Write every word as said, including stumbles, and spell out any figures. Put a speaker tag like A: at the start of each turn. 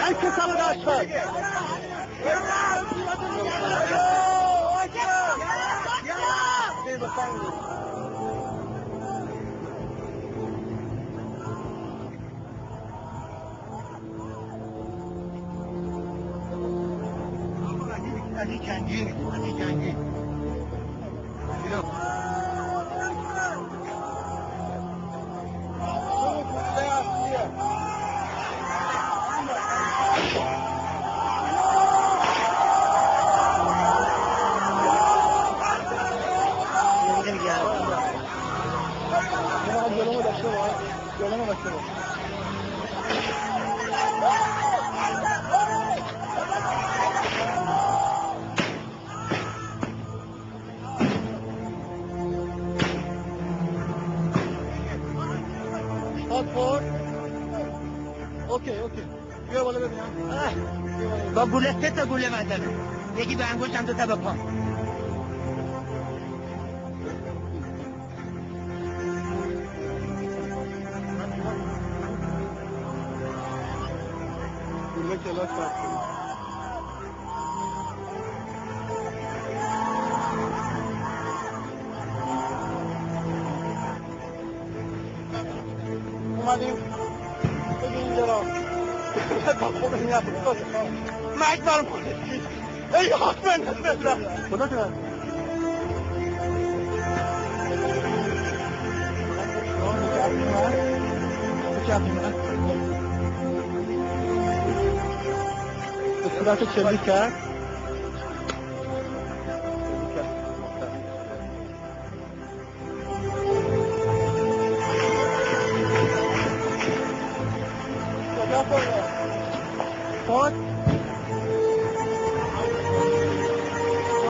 A: که سر داشت
B: علی جنگی علی جنگی
A: جلومو داشته باش جلومو داشته باش هات فور اوکی اوکی بیا بالا ببینم
B: با گوله سه تا گوله مدنه یکی به انگشتم دو تا به پام
A: گوله کلاس رفت اومدیم بگی اینجا را تا خود این نفت مرگ برم خودت ای حاکمن بزرم خدا تو به صورت چلی کرد خود